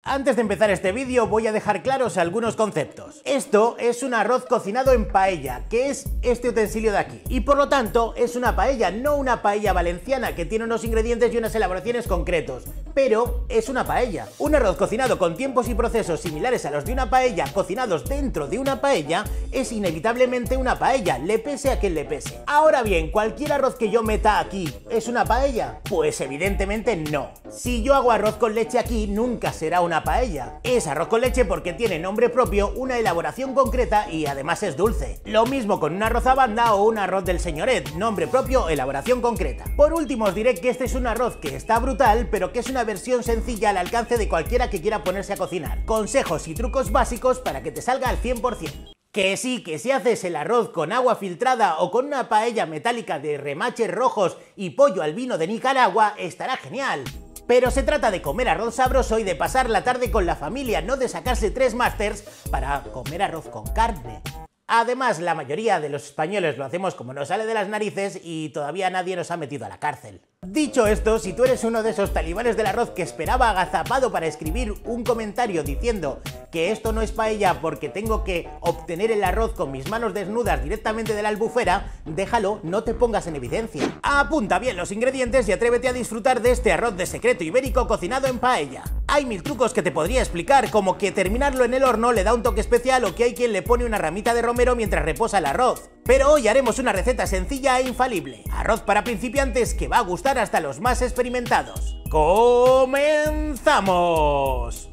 Antes de empezar este vídeo voy a dejar claros algunos conceptos. Esto es un arroz cocinado en paella, que es este utensilio de aquí. Y por lo tanto es una paella, no una paella valenciana que tiene unos ingredientes y unas elaboraciones concretos. Pero es una paella. Un arroz cocinado con tiempos y procesos similares a los de una paella, cocinados dentro de una paella, es inevitablemente una paella, le pese a quien le pese. Ahora bien, ¿cualquier arroz que yo meta aquí es una paella? Pues evidentemente no. Si yo hago arroz con leche aquí, nunca será una paella. Es arroz con leche porque tiene nombre propio, una elaboración concreta y además es dulce. Lo mismo con un arroz a banda o un arroz del señoret, nombre propio, elaboración concreta. Por último os diré que este es un arroz que está brutal, pero que es una versión sencilla al alcance de cualquiera que quiera ponerse a cocinar. Consejos y trucos básicos para que te salga al 100%. Que sí, que si haces el arroz con agua filtrada o con una paella metálica de remaches rojos y pollo al vino de Nicaragua, estará genial. Pero se trata de comer arroz sabroso y de pasar la tarde con la familia, no de sacarse 3 másters para comer arroz con carne. Además, la mayoría de los españoles lo hacemos como nos sale de las narices y todavía nadie nos ha metido a la cárcel. Dicho esto, si tú eres uno de esos talibanes del arroz que esperaba agazapado para escribir un comentario diciendo que esto no es paella porque tengo que obtener el arroz con mis manos desnudas directamente de la albufera, déjalo, no te pongas en evidencia. Apunta bien los ingredientes y atrévete a disfrutar de este arroz de secreto ibérico cocinado en paella. Hay 1000 trucos que te podría explicar, como que terminarlo en el horno le da un toque especial o que hay quien le pone una ramita de romero mientras reposa el arroz. Pero hoy haremos una receta sencilla e infalible. Arroz para principiantes que va a gustar hasta los más experimentados. ¡Comenzamos!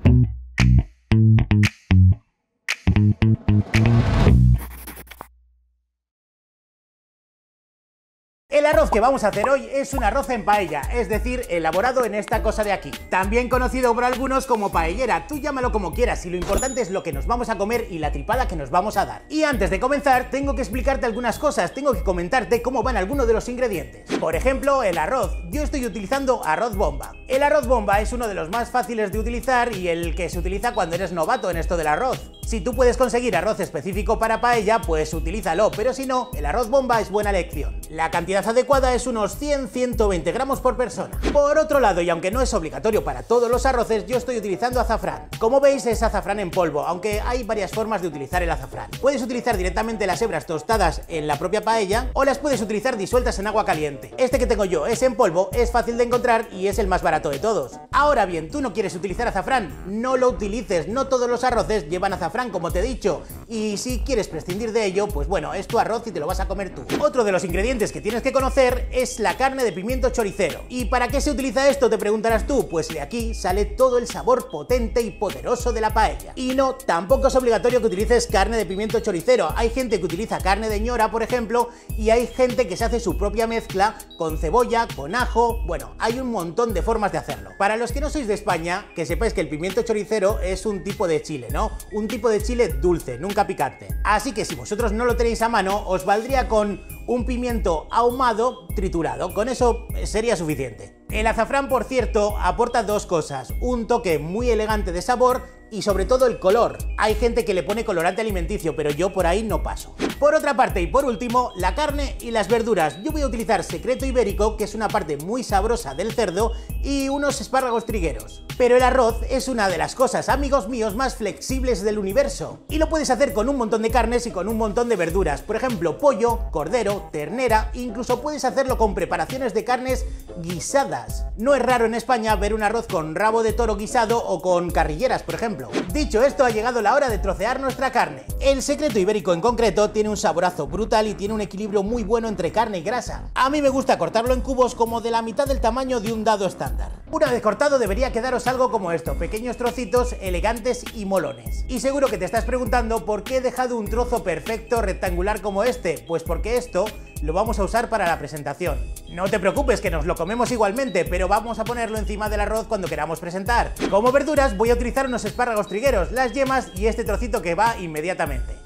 El arroz que vamos a hacer hoy es un arroz en paella, es decir, elaborado en esta cosa de aquí. También conocido por algunos como paellera, tú llámalo como quieras y lo importante es lo que nos vamos a comer y la tripada que nos vamos a dar. Y antes de comenzar, tengo que explicarte algunas cosas, tengo que comentarte cómo van algunos de los ingredientes. Por ejemplo, el arroz. Yo estoy utilizando arroz bomba. El arroz bomba es uno de los más fáciles de utilizar y el que se utiliza cuando eres novato en esto del arroz. Si tú puedes conseguir arroz específico para paella, pues utilízalo, pero si no, el arroz bomba es buena elección. La cantidad adecuada es unos 100-120 gramos por persona. Por otro lado, y aunque no es obligatorio para todos los arroces, yo estoy utilizando azafrán. Como veis es azafrán en polvo, aunque hay varias formas de utilizar el azafrán. Puedes utilizar directamente las hebras tostadas en la propia paella o las puedes utilizar disueltas en agua caliente. Este que tengo yo es en polvo, es fácil de encontrar y es el más barato de todos. Ahora bien, tú no quieres utilizar azafrán, no lo utilices, no todos los arroces llevan azafrán como te he dicho, y si quieres prescindir de ello, pues bueno, es tu arroz y te lo vas a comer tú. Otro de los ingredientes que tienes que conocer es la carne de pimiento choricero. ¿Y para qué se utiliza esto?, te preguntarás tú. Pues de aquí sale todo el sabor potente y poderoso de la paella. Y no, tampoco es obligatorio que utilices carne de pimiento choricero. Hay gente que utiliza carne de ñora, por ejemplo, y hay gente que se hace su propia mezcla con cebolla, con ajo. Bueno, hay un montón de formas de hacerlo. Para los que no sois de España, que sepáis que el pimiento choricero es un tipo de chile, ¿no? Un tipo de chile dulce, nunca picante. Así que si vosotros no lo tenéis a mano, os valdría con un pimiento ahumado triturado, con eso sería suficiente. El azafrán, por cierto, aporta dos cosas: un toque muy elegante de sabor y sobre todo el color. Hay gente que le pone colorante alimenticio, pero yo por ahí no paso. Por otra parte y por último, la carne y las verduras. Yo voy a utilizar secreto ibérico, que es una parte muy sabrosa del cerdo, y unos espárragos trigueros. Pero el arroz es una de las cosas, amigos míos, más flexibles del universo. Y lo puedes hacer con un montón de carnes y con un montón de verduras. Por ejemplo, pollo, cordero, ternera, incluso puedes hacerlo con preparaciones de carnes guisadas. No es raro en España ver un arroz con rabo de toro guisado o con carrilleras, por ejemplo. Dicho esto, ha llegado la hora de trocear nuestra carne. El secreto ibérico en concreto tiene un saborazo brutal y tiene un equilibrio muy bueno entre carne y grasa. A mí me gusta cortarlo en cubos como de la mitad del tamaño de un dado estándar. Una vez cortado debería quedaros algo como esto, pequeños trocitos elegantes y molones. Y seguro que te estás preguntando por qué he dejado un trozo perfecto rectangular como este. Pues porque esto lo vamos a usar para la presentación. No te preocupes, que nos lo comemos igualmente, pero vamos a ponerlo encima del arroz cuando queramos presentar. Como verduras voy a utilizar unos espárragos trigueros, las yemas y este trocito que va inmediatamente.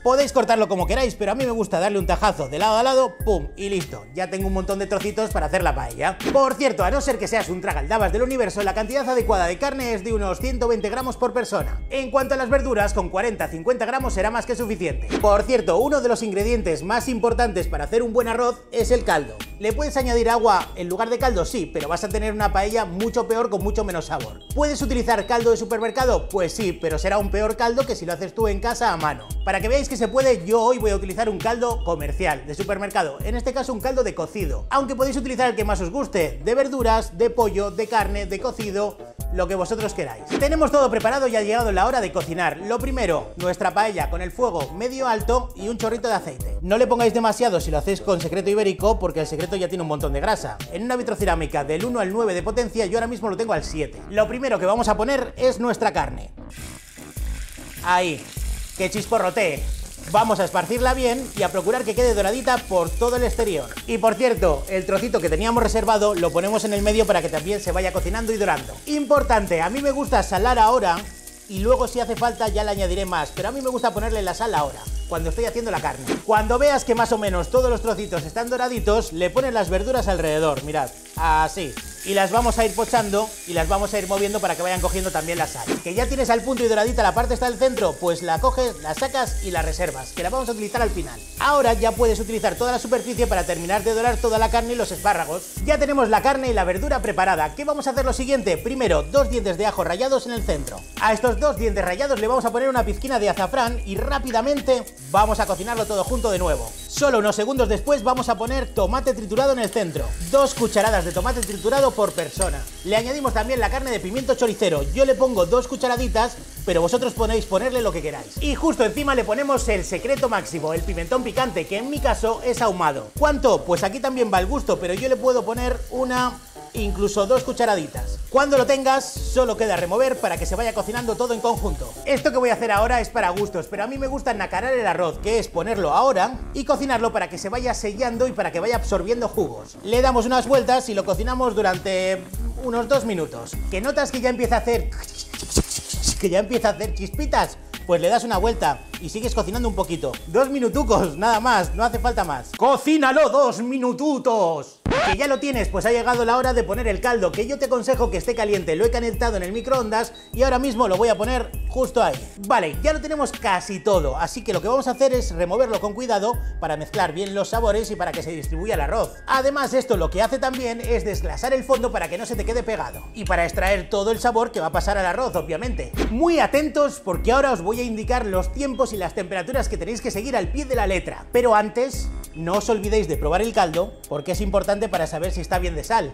Podéis cortarlo como queráis, pero a mí me gusta darle un tajazo de lado a lado, pum, y listo. Ya tengo un montón de trocitos para hacer la paella. Por cierto, a no ser que seas un tragaldabas del universo, la cantidad adecuada de carne es de unos 120 gramos por persona. En cuanto a las verduras, con 40-50 gramos será más que suficiente. Por cierto, uno de los ingredientes más importantes para hacer un buen arroz es el caldo. ¿Le puedes añadir agua en lugar de caldo? Sí, pero vas a tener una paella mucho peor con mucho menos sabor. ¿Puedes utilizar caldo de supermercado? Pues sí, pero será un peor caldo que si lo haces tú en casa a mano. Para que veáis que se puede, yo hoy voy a utilizar un caldo comercial, de supermercado, en este caso un caldo de cocido, aunque podéis utilizar el que más os guste, de verduras, de pollo, de carne, de cocido, lo que vosotros queráis. Tenemos todo preparado y ha llegado la hora de cocinar. Lo primero, nuestra paella con el fuego medio alto y un chorrito de aceite. No le pongáis demasiado si lo hacéis con secreto ibérico, porque el secreto ya tiene un montón de grasa. En una vitrocerámica del 1 al 9 de potencia, yo ahora mismo lo tengo al 7. Lo primero que vamos a poner es nuestra carne. Ahí, que chisporrotee. Vamos a esparcirla bien y a procurar que quede doradita por todo el exterior. Y por cierto, el trocito que teníamos reservado lo ponemos en el medio para que también se vaya cocinando y dorando. Importante, a mí me gusta salar ahora y luego si hace falta ya le añadiré más, pero a mí me gusta ponerle la sal ahora, cuando estoy haciendo la carne. Cuando veas que más o menos todos los trocitos están doraditos, le pones las verduras alrededor, mirad, así. Y las vamos a ir pochando y las vamos a ir moviendo para que vayan cogiendo también la sal. Que ya tienes al punto y doradita la parte está del centro, pues la coges, la sacas y la reservas, que la vamos a utilizar al final. Ahora ya puedes utilizar toda la superficie para terminar de dorar toda la carne y los espárragos. Ya tenemos la carne y la verdura preparada. ¿Qué vamos a hacer lo siguiente? Primero, 2 dientes de ajo rallados en el centro. A estos 2 dientes rallados le vamos a poner una pizquina de azafrán y rápidamente vamos a cocinarlo todo junto de nuevo. Solo unos segundos después vamos a poner tomate triturado en el centro. 2 cucharadas de tomate triturado por persona. Le añadimos también la carne de pimiento choricero. Yo le pongo 2 cucharaditas, pero vosotros podéis ponerle lo que queráis. Y justo encima le ponemos el secreto máximo, el pimentón picante, que en mi caso es ahumado. ¿Cuánto? Pues aquí también va el gusto, pero yo le puedo poner incluso 2 cucharaditas. Cuando lo tengas, solo queda remover para que se vaya cocinando todo en conjunto. Esto que voy a hacer ahora es para gustos, pero a mí me gusta nacarar el arroz, que es ponerlo ahora y cocinarlo para que se vaya sellando y para que vaya absorbiendo jugos. Le damos unas vueltas y lo cocinamos durante unos 2 minutos. ¿Que notas que ya empieza a hacer chispitas? Pues le das una vuelta y sigues cocinando un poquito. 2 minutucos, nada más, no hace falta más. ¡Cocínalo 2 minututos! Que ya lo tienes, pues ha llegado la hora de poner el caldo, que yo te aconsejo que esté caliente. Lo he calentado en el microondas y ahora mismo lo voy a poner justo ahí. Vale, ya lo tenemos casi todo, así que lo que vamos a hacer es removerlo con cuidado para mezclar bien los sabores y para que se distribuya el arroz. Además, esto lo que hace también es desglasar el fondo para que no se te quede pegado y para extraer todo el sabor que va a pasar al arroz, obviamente. Muy atentos porque ahora os voy a indicar los tiempos y las temperaturas que tenéis que seguir al pie de la letra. Pero antes, no os olvidéis de probar el caldo porque es importante para saber si está bien de sal.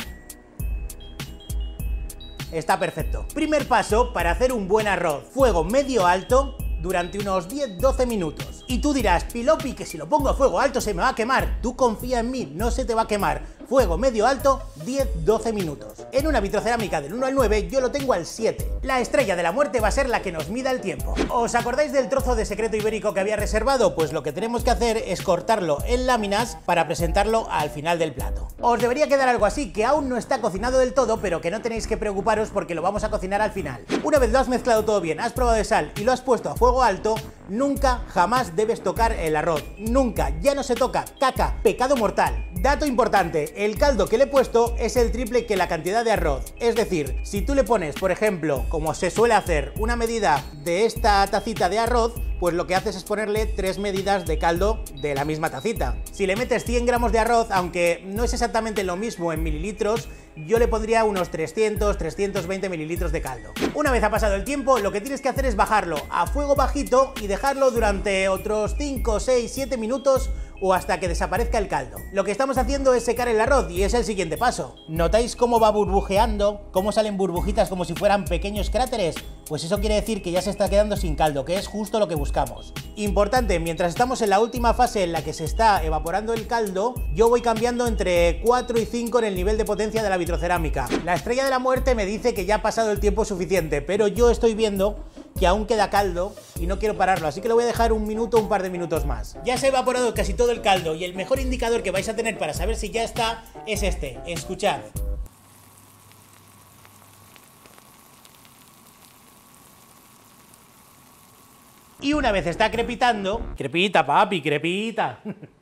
Está perfecto. Primer paso para hacer un buen arroz: fuego medio alto durante unos 10-12 minutos. Y tú dirás, Pilopi, que si lo pongo a fuego alto se me va a quemar. Tú confía en mí, no se te va a quemar. Fuego medio alto, 10-12 minutos. En una vitrocerámica del 1 al 9 yo lo tengo al 7. La estrella de la muerte va a ser la que nos mida el tiempo. ¿Os acordáis del trozo de secreto ibérico que había reservado? Pues lo que tenemos que hacer es cortarlo en láminas para presentarlo al final del plato. Os debería quedar algo así, que aún no está cocinado del todo, pero que no tenéis que preocuparos porque lo vamos a cocinar al final. Una vez lo has mezclado todo bien, has probado de sal y lo has puesto a fuego alto, nunca jamás debes tocar el arroz. Nunca, ya no se toca. Caca, pecado mortal. Dato importante, el caldo que le he puesto es el triple que la cantidad de arroz. Es decir, si tú le pones, por ejemplo, como se suele hacer, una medida de esta tacita de arroz, pues lo que haces es ponerle 3 medidas de caldo de la misma tacita. Si le metes 100 gramos de arroz, aunque no es exactamente lo mismo en mililitros, yo le pondría unos 300-320 mililitros de caldo. Una vez ha pasado el tiempo, lo que tienes que hacer es bajarlo a fuego bajito y dejarlo durante otros 5, 6, 7 minutos o hasta que desaparezca el caldo. Lo que estamos haciendo es secar el arroz y es el siguiente paso. ¿Notáis cómo va burbujeando? ¿Cómo salen burbujitas como si fueran pequeños cráteres? Pues eso quiere decir que ya se está quedando sin caldo, que es justo lo que buscamos. Importante, mientras estamos en la última fase en la que se está evaporando el caldo, yo voy cambiando entre 4 y 5 en el nivel de potencia de la vitrocerámica. La estrella de la muerte me dice que ya ha pasado el tiempo suficiente, pero yo estoy viendo que aún queda caldo y no quiero pararlo, así que lo voy a dejar un minuto o un par de minutos más. Ya se ha evaporado casi todo el caldo y el mejor indicador que vais a tener para saber si ya está es este. Escuchad. Y una vez está crepitando, crepita papi, crepita,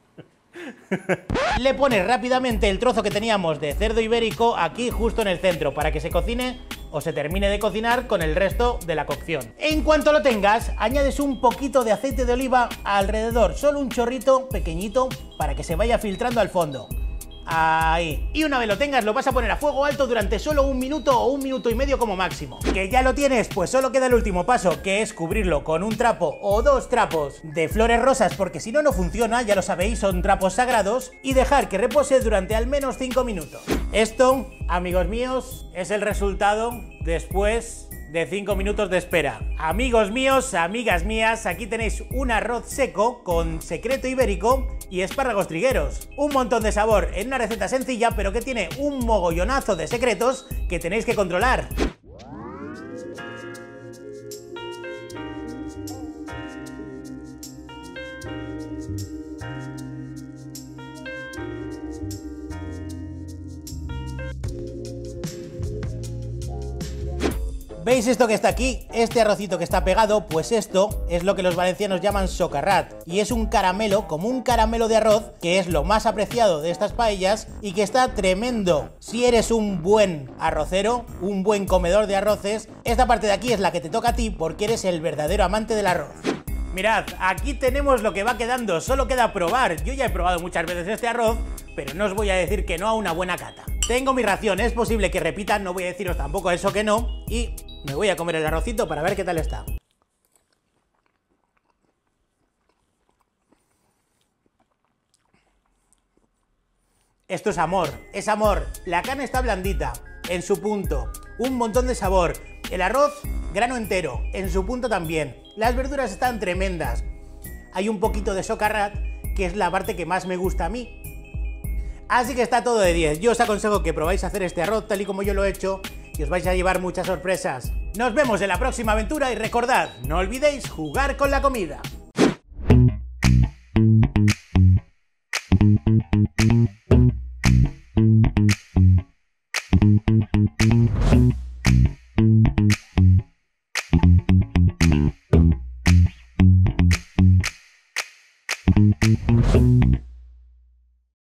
le pones rápidamente el trozo que teníamos de cerdo ibérico aquí justo en el centro para que se cocine o se termine de cocinar con el resto de la cocción. En cuanto lo tengas, añades un poquito de aceite de oliva alrededor, solo un chorrito pequeñito para que se vaya filtrando al fondo. Ahí. Y una vez lo tengas, lo vas a poner a fuego alto durante solo 1 minuto o 1 minuto y medio como máximo. ¿Que ya lo tienes? Pues solo queda el último paso, que es cubrirlo con un trapo o 2 trapos de flores rosas, porque si no, no funciona, ya lo sabéis, son trapos sagrados, y dejar que repose durante al menos 5 minutos. Esto, amigos míos, es el resultado después de 5 minutos de espera. Amigos míos, amigas mías, aquí tenéis un arroz seco con secreto ibérico y espárragos trigueros. Un montón de sabor en una receta sencilla, pero que tiene un mogollonazo de secretos que tenéis que controlar. ¿Veis esto que está aquí? Este arrocito que está pegado, pues esto es lo que los valencianos llaman socarrat, y es un caramelo, como un caramelo de arroz, que es lo más apreciado de estas paellas y que está tremendo. Si eres un buen arrocero, un buen comedor de arroces, esta parte de aquí es la que te toca a ti porque eres el verdadero amante del arroz. Mirad, aquí tenemos lo que va quedando, solo queda probar. Yo ya he probado muchas veces este arroz, pero no os voy a decir que no a una buena cata. Tengo mi ración, es posible que repitan, no voy a deciros tampoco eso que no, y me voy a comer el arrocito para ver qué tal está. Esto es amor, es amor. La carne está blandita, en su punto, un montón de sabor. El arroz, grano entero, en su punto también. Las verduras están tremendas. Hay un poquito de socarrat, que es la parte que más me gusta a mí. Así que está todo de 10. Yo os aconsejo que probáis a hacer este arroz tal y como yo lo he hecho y os vais a llevar muchas sorpresas. Nos vemos en la próxima aventura y recordad, no olvidéis jugar con la comida.